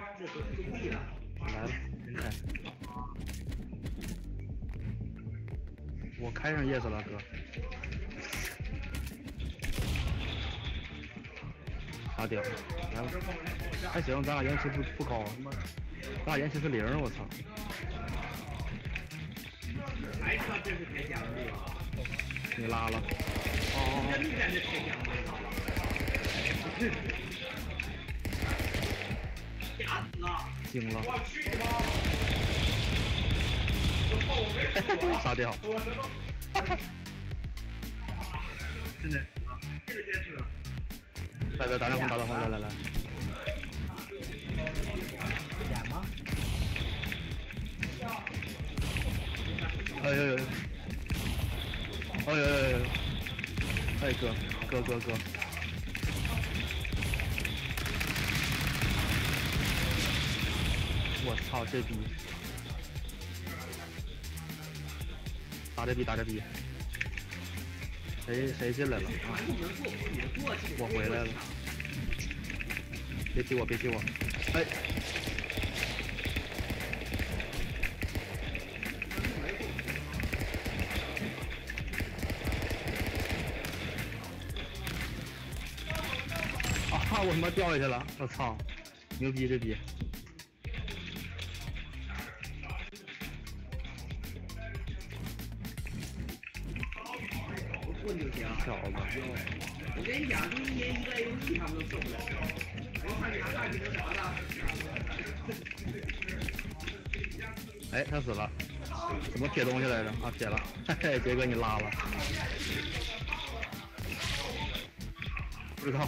这都中立了。 来了，人开。我开上 yes 了，哥。打掉，来了，还行，咱俩延迟不高，他妈，咱俩延迟是0，我操！ 还他妈真是太讲究了。 你拉了。 哦。真的是太讲究了。吓死了！ 惊了！ 我去你妈！ 杀掉！ 真的啊，这个坚持。 来，打两红，来。 演吗？ 哎呦！哎哥！我操，这逼！打这逼！谁进来了？啊！我回来了。别踢我！哎！啊！我他妈掉下去了！我操！牛逼这逼！ 混就行。 小子！ 我跟你讲，这1年1个 AOE 他们都受不了。我看你拿大技能啥的。 哎，他死了。怎么撇东西来着？啊，撇了。嘿嘿，杰哥你拉了。不知道。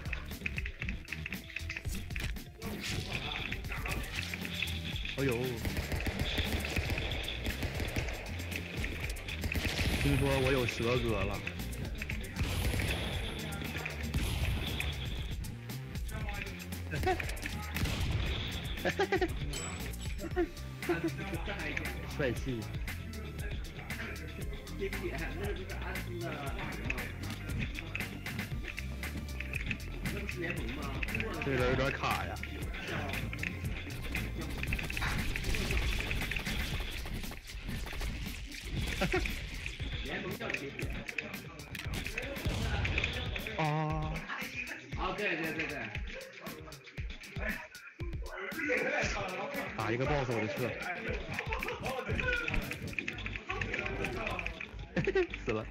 哎呦！听说我有蛇哥了。帅气。 经典，那不是安斯的大人吗？那不是联盟吗？ 这个有点卡呀。 联盟叫经典。 啊！ 啊，对。 打一个 boss 我就撤。死了。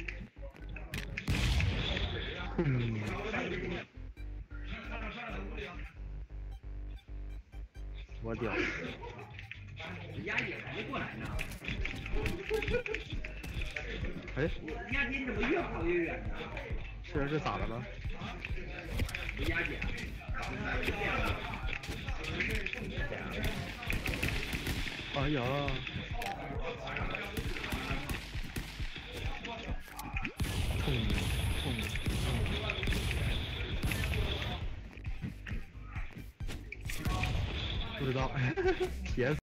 我屌！ 压也还没过来呢。 哎， 压姐怎么越跑越远呢？ 这咋的了？ 压姐。 哎呀！冲！不知道，铁死。